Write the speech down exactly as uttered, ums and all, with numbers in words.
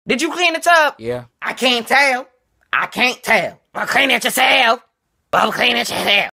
Did you clean the tub? Yeah. I can't tell. I can't tell. Well, clean it yourself. Well, clean it yourself.